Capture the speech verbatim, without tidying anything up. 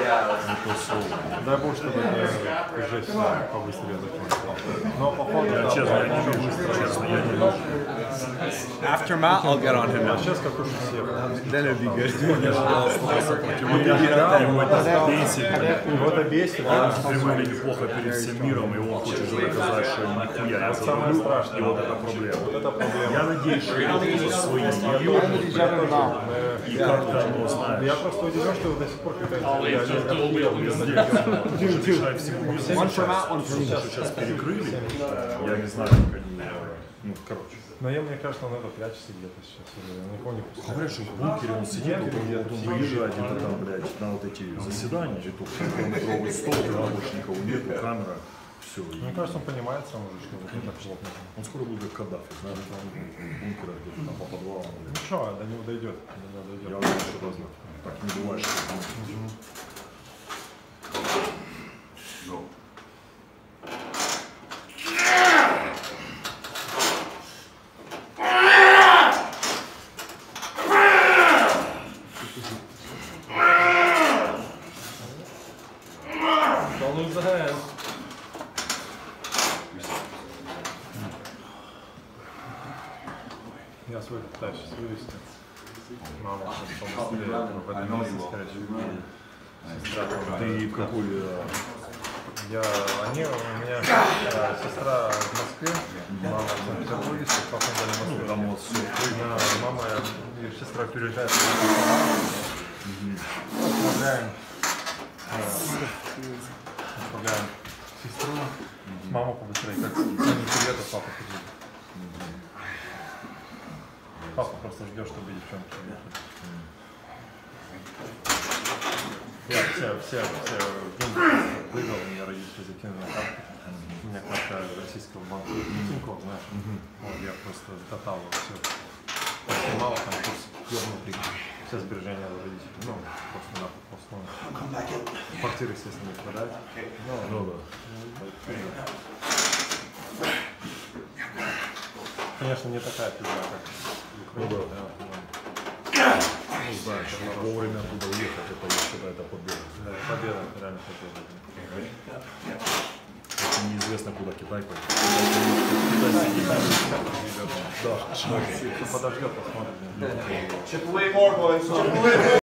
Не то слово. Дай бог, чтобы не жесть побыстрее закончилась. Но походу, Я честно, я не вижу, честно, я не вижу. After Matt, I'll get on him now. сейчас как уж всех. Then it'd be good. Его это бесит. Его это бесит. Он выступает неплохо перед всем миром, и он хочет же доказать, что нихуя я Самое забыл, страшное. и вот это проблема. Вот это проблема. Я надеюсь, что это тоже свои ёбнут, и как-то, ну, знаешь, Я просто удивлен, что его до сих пор какая-то... везде, разрешает всему миру. Сейчас перекрыли, я не знаю, как они, ну, короче. Но я, мне кажется, он это прячется где-то сейчас. Я никого не пускаю. Говорят, что в бункере он сидит, вот он, вот он выезжает где-то там, блядь, на вот эти заседания, и тут километровый стол, больше никого нету, камера, все. Мне кажется, он понимает сам уже, что это плохо. Он скоро будет как Каддафи, знаешь, там бункера где-то там по подвалам. Ну что, до него дойдет. До него дойдет. Я уверен, что поздно. Так не бывает, что Don't lose the hand. Я свой пытаюсь сейчас вывести. Мама сейчас побыстрее в этом месяце, короче. Сестра тоже. ты какой... э, Я, они, у меня э, сестра в Москве, мама в Санкт-Петербурге, папа в Москве. Там вот все. Да, мама и сестра переезжают. Отправляем, э, отправляем сестру, маму побыстрее, как они привет, а папа приедет. Папа просто ждет, чтобы девчонки приехали. Я все, все, все деньги выиграл, мне родители закинули на карту. У меня карта российского банка, Тинькофф, знаешь. Вот, я просто тотал все. Снимал там курс внутри. Все сбережения родителей. Ну, просто на основном. Квартиры, естественно, не продать. Ну да. Конечно, не такая пизда, как в Украине. Ну Ну, знаешь, вовремя туда уехать, это, я считаю, это победа. Да, победа, реально победа. Очень неизвестно, куда Китай пойдет. Да, подождет, посмотрим. Chip away more, boys. Chip away more.